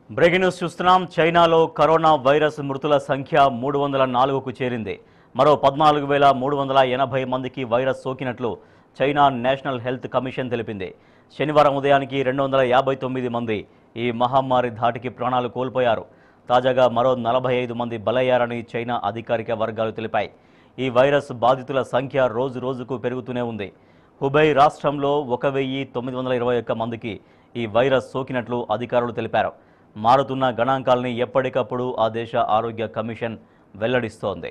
Breaking news చూస్తున్నాం. చైనాలో corona virus మృతుల సంఖ్య 304కు చేరింది. మరో 14,380 మందికి వైరస్ సోకినట్లు చైనా నేషనల్ హెల్త్ కమిషన్ తెలిపింది. శనివారం ఉదయానికి 259 మంది ఈ మహమ్మారి ధాటికి ప్రాణాలు కోల్పోయారు. తాజాగా మరో 45 మంది బలయ్యారని చైనా అధికారిక వర్గాలు తెలిపాయి. ఈ వైరస్ బాధితుల సంఖ్య రోజు రోజుకు పెరుగుతూనే ఉంది. హుబై రాష్ట్రంలో 1,921 మందికి ఈ వైరస్ సోకినట్లు అధికారులు తెలిపారు. మారుతున్న గణాంకాల్ని ఎప్పటికప్పుడు ఆ దేశ ఆరోగ్య కమిషన్ వెల్లడిస్తోంది.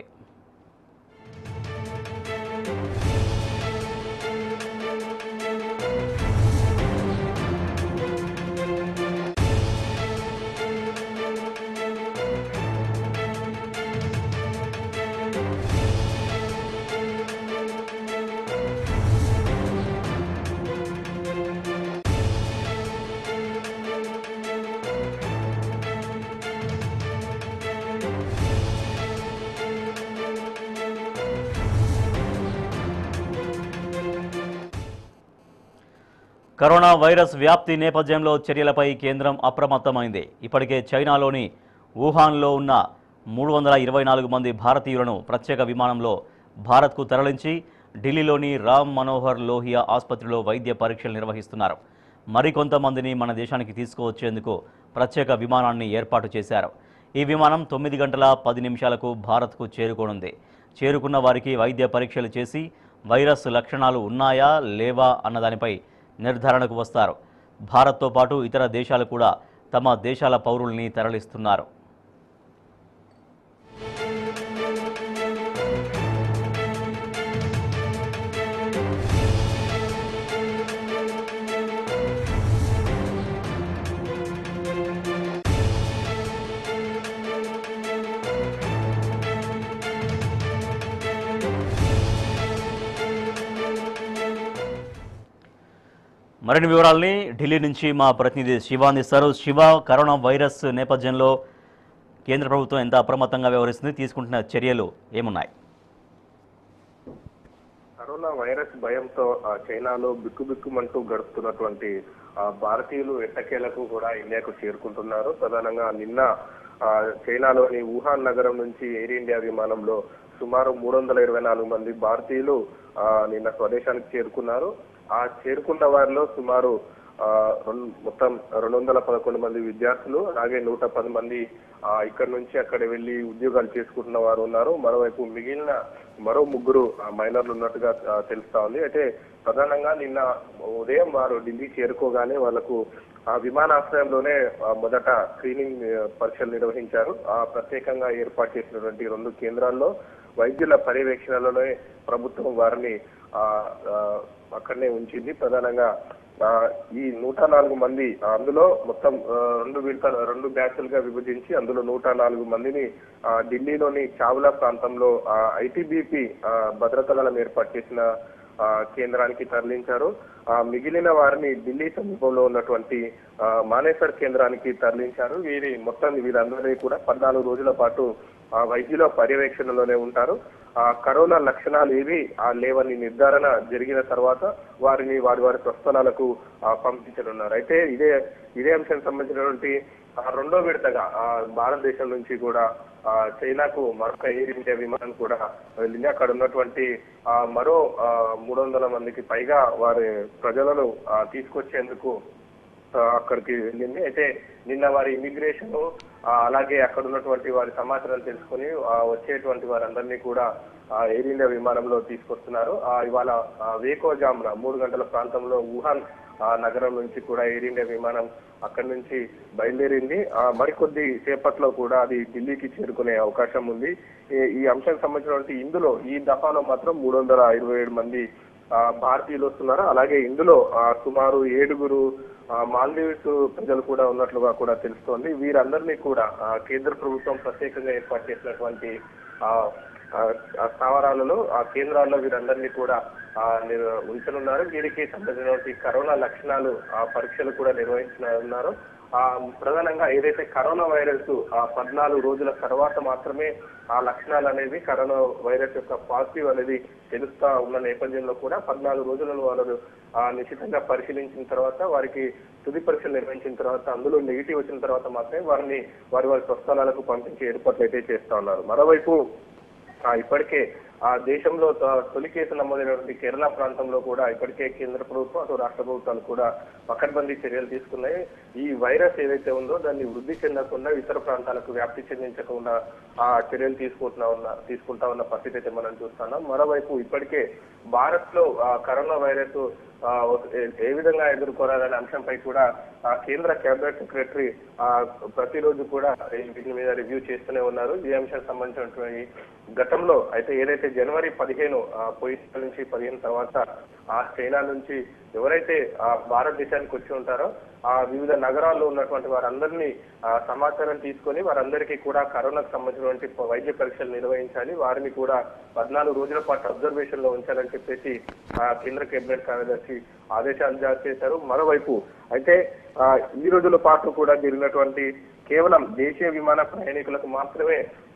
కరోనా వైరస్ వ్యాప్తి నేపథ్యంలో చర్యలపై కేంద్రం అప్రమత్తమైంది. ఇప్పటికే చైనాలోని వుహాన్లో ఉన్న 324 మంది భారతీయులను ప్రత్యేక విమానంలో భారత్కు తరలించి ఢిల్లీలోని రామ్ మనోహర్ లోహియా ఆసుపత్రిలో వైద్య పరీక్షలు నిర్వహిస్తున్నారు. మరికొంతమందిని మన దేశానికి తీసుకువచ్చేందుకు ప్రత్యేక విమానాన్ని ఏర్పాటు చేశారు. ఈ విమానం 9 గంటల 10 నిమిషాలకు భారత్కు చేరుకోనుంది. చేరుకున్న వారికి వైద్య పరీక్షలు చేసి వైరస్ లక్షణాలు ఉన్నాయా లేవా అన్నదానిపై నిర్ధారణకు వస్తారు. భారత్తో పాటు ఇతర దేశాలు కూడా తమ దేశాల పౌరుల్ని తరలిస్తున్నారు. మరిన్ని వివరాల్ని ఢిల్లీ నుంచి మా ప్రతినిధి శివ అందిస్తారు. శివ, కరోనా వైరస్ నేపథ్యంలో కేంద్ర ప్రభుత్వం ఎంత అప్రమత్తంగా వ్యవహరిస్తుంది, తీసుకుంటున్న చర్యలు ఏమున్నాయి? కరోనా వైరస్ భయంతో చైనాలో బిక్కుబిక్కుమంటూ గడుపుతున్నటువంటి భారతీయులు ఎట్టకేలకు కూడా ఇండియాకు చేరుకుంటున్నారు. ప్రధానంగా నిన్న చైనాలోని వుహాన్ నగరం నుంచి ఎయిర్ ఇండియా విమానంలో సుమారు 324 మంది భారతీయులు నిన్న స్వదేశానికి చేరుకున్నారు. ఆ చేరుకున్న వారిలో సుమారు మొత్తం 211 మంది విద్యార్థులు, అలాగే 110 మంది ఇక్కడ నుంచి అక్కడ వెళ్లి ఉద్యోగాలు చేసుకుంటున్న వారు ఉన్నారు. మరోవైపు మిగిలిన మరో 3 మైనర్లు ఉన్నట్టుగా తెలుస్తా ఉంది. అయితే ప్రధానంగా నిన్న ఉదయం వారు ఢిల్లీ చేరుకోగానే వాళ్లకు ఆ విమానాశ్రయంలోనే మొదట స్క్రీనింగ్ పరీక్షలు నిర్వహించారు. ప్రత్యేకంగా ఏర్పాటు చేసినటువంటి 2 కేంద్రాల్లో వైద్యుల పర్యవేక్షణలోనే ప్రభుత్వం వారిని అక్కడనే ఉంచింది. ప్రధానంగా ఈ 104 మంది అందులో మొత్తం 2 బ్యాచ్లుగా విభజించి అందులో 104 మందిని ఢిల్లీలోని చావ్లా ప్రాంతంలో ఐటీబీపీ భద్రతా దళం ఏర్పాటు చేసిన కేంద్రానికి తరలించారు. మిగిలిన వారిని ఢిల్లీ సమీపంలో ఉన్నటువంటి మానేసర్ కేంద్రానికి తరలించారు. వీరందరినీ కూడా 14 రోజుల పాటు వైద్యుల పర్యవేక్షణలోనే ఉంటారు. కరోనా లక్షణాలు ఏవి లేవని నిర్ధారణ జరిగిన తర్వాత వారిని వారి స్వస్థలాలకు పంపించనున్నారు. అయితే ఇదే అంశానికి సంబంధించినటువంటి 2వ విడతగా భారతదేశం నుంచి కూడా చైనాకు మరొక ఎయిర్ ఇండియా విమానం కూడా వెళ్ళింది. అక్కడ ఉన్నటువంటి మరో 300 మందికి పైగా వారి ప్రజలను తీసుకొచ్చేందుకు అక్కడికి వెళ్ళింది. అయితే నిన్న వారి ఇమిగ్రేషన్ అలాగే అక్కడ ఉన్నటువంటి వారి సమాచారం తెలుసుకుని వచ్చేటువంటి వారందరినీ కూడా ఎయిర్ ఇండియా విమానంలో తీసుకొస్తున్నారు. ఇవాళ వేకోజామున 3 గంటల ప్రాంతంలో వుహాన్ నగరం నుంచి కూడా ఎయిర్ ఇండియా విమానం అక్కడి నుంచి బయలుదేరింది. మరికొద్ది సేపట్లో కూడా అది ఢిల్లీకి చేరుకునే అవకాశం ఉంది. ఈ అంశానికి సంబంధించినటువంటి ఇందులో ఈ దఫాలో మాత్రం 327 మంది భారతీయులు వస్తున్నారు. అలాగే ఇందులో సుమారు 7 మాల్దీవ్స్ ప్రజలు కూడా ఉన్నట్లుగా కూడా తెలుస్తోంది. వీరందరినీ కూడా కేంద్ర ప్రభుత్వం ప్రత్యేకంగా ఏర్పాటు చేసినటువంటి స్థావరాలలో కేంద్రాల్లో వీరందరినీ కూడా ఉంచనున్నారు. వీరికి సంబంధించినటువంటి కరోనా లక్షణాలు పరీక్షలు కూడా నిర్వహిస్తున్నారు. ప్రధానంగా ఏదైతే కరోనా వైరస్ 14 రోజుల తర్వాత మాత్రమే ఆ లక్షణాలు అనేవి కరోనా వైరస్ యొక్క పాజిటివ్ అనేది తెలుస్తా ఉన్న నేపథ్యంలో కూడా 14 రోజులను వాళ్ళు నిశ్చితంగా పరిశీలించిన తర్వాత వారికి తుది పరీక్షలు నిర్వహించిన తర్వాత అందులో నెగిటివ్ వచ్చిన తర్వాత మాత్రమే వారి స్వస్థలాలకు పంపించే ఏర్పాట్లు అయితే చేస్తా ఉన్నారు. మరోవైపు ఇప్పటికే దేశంలో తొలి కేసు నమోదైనటువంటి కేరళ ప్రాంతంలో కూడా ఇప్పటికే కేంద్ర ప్రభుత్వం అటు రాష్ట్ర ప్రభుత్వాలు కూడా పకడ్బందీ చర్యలు తీసుకున్నాయి. ఈ వైరస్ ఏదైతే ఉందో దాన్ని వృద్ధి చెందకుండా ఇతర ప్రాంతాలకు వ్యాప్తి చెందించకుండా చర్యలు తీసుకుంటా ఉన్న పరిస్థితి అయితే మనం చూస్తున్నాం. మరోవైపు ఇప్పటికే భారత్ లో కరోనా వైరస్ ఏ విధంగా ఎదుర్కోవాలనే అంశంపై కూడా కేంద్ర కేబినెట్ సెక్రటరీ ప్రతిరోజు కూడా వీటి మీద రివ్యూ చేస్తూనే ఉన్నారు. ఈ అంశానికి సంబంధించినటువంటి గతంలో అయితే ఏదైతే జనవరి 15 పోయిన నుంచి 15 తర్వాత చైనా నుంచి ఎవరైతే భారతదేశానికి వచ్చి ఉంటారో వివిధ నగరాల్లో ఉన్నటువంటి వారందరినీ సమాచారం తీసుకొని వారందరికీ కూడా కరోనాకు సంబంధించినటువంటి వైద్య పరీక్షలు నిర్వహించాలి, వారిని కూడా 14 రోజుల పాటు అబ్జర్వేషన్ లో ఉంచాలని చెప్పేసి కేంద్ర కేబినెట్ కార్యదర్శి ఆదేశాలు జారీ చేశారు. మరోవైపు అయితే ఈ రోజుల పాటు కూడా జరిగినటువంటి కేవలం దేశీయ విమాన ప్రయాణికులకు మాత్రమే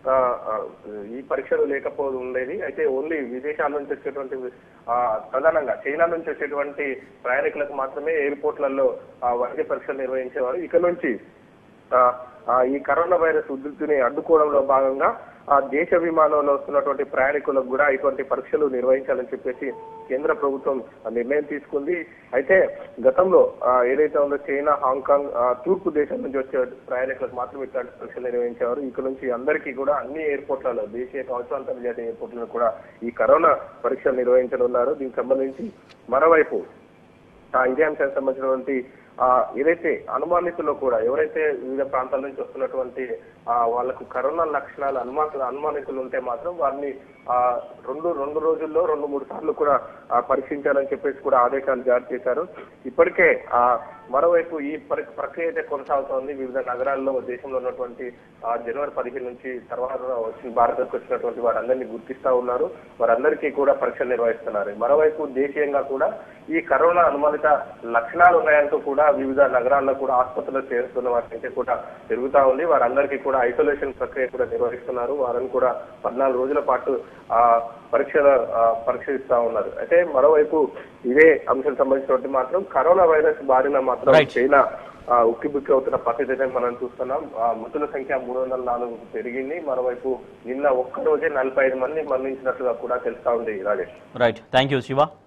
ఈ పరీక్షలు లేకపోదు ఉండేది. అయితే ఓన్లీ విదేశాల నుంచి వచ్చేటువంటి ప్రధానంగా చైనా నుంచి వచ్చేటువంటి ప్రయాణికులకు మాత్రమే ఎయిర్పోర్ట్లలో వైద్య పరీక్షలు నిర్వహించేవారు. ఇక నుంచి ఈ కరోనా వైరస్ ఉధృతిని అడ్డుకోవడంలో భాగంగా దేశ విమానంలో వస్తున్నటువంటి ప్రయాణికులకు కూడా ఇటువంటి పరీక్షలు నిర్వహించాలని చెప్పేసి కేంద్ర ప్రభుత్వం నిర్ణయం తీసుకుంది. అయితే గతంలో ఏదైతే ఉందో చైనా, హాంకాంగ్, తూర్పు దేశం నుంచి వచ్చే ప్రయాణికులకు మాత్రం ఇట్లాంటి పరీక్షలు నిర్వహించేవారు. ఇక నుంచి అందరికీ కూడా అన్ని ఎయిర్పోర్ట్లలో దేశీయ కావచ్చు అంతర్జాతీయ ఎయిర్పోర్ట్లలో కూడా ఈ కరోనా పరీక్షలు నిర్వహించనున్నారు. దీనికి సంబంధించి మరోవైపు ఇదే అంశానికి సంబంధించినటువంటి ఏదైతే అనుమానితులు కూడా ఎవరైతే వివిధ ప్రాంతాల నుంచి వస్తున్నటువంటి వాళ్ళకు కరోనా లక్షణాలు అనుమానితులు ఉంటే మాత్రం వారిని రెండు రోజుల్లో 2-3 సార్లు కూడా పరీక్షించాలని చెప్పేసి కూడా ఆదేశాలు జారీ చేశారు. ఇప్పటికే మరోవైపు ఈ ప్రక్రియ అయితే కొనసాగుతోంది. వివిధ నగరాల్లో దేశంలో ఉన్నటువంటి జనవరి 15 నుంచి తర్వాత భారత్కు వచ్చినటువంటి వారందరినీ గుర్తిస్తా ఉన్నారు. వారందరికీ కూడా పరీక్షలు నిర్వహిస్తున్నారు. మరోవైపు దేశీయంగా కూడా ఈ కరోనా అనుమానిత లక్షణాలు ఉన్నాయంటూ కూడా వివిధ నగరాల్లో కూడా ఆసుపత్రుల్లో చేరుతున్న వారికి కూడా జరుగుతా ఉంది. వారందరికీ కూడా ఐసోలేషన్ ప్రక్రియ కూడా నిర్వహిస్తున్నారు. వారిని కూడా 14 రోజుల పాటు పరీక్షిస్తా ఉన్నారు. అయితే మరోవైపు ఇదే అంశం సంబంధించినటువంటి మాత్రం కరోనా వైరస్ బారిన మాత్రం చైనా ఉక్కిబుక్కి అవుతున్న పరిస్థితి అయితే మనం చూస్తున్నాం. మృతుల సంఖ్య 304 పెరిగింది. మరోవైపు నిన్న ఒక్కరోజే 45 మంది మరణించినట్లుగా కూడా తెలుస్తా ఉంది. Rajesh. Right, thank you Shiva.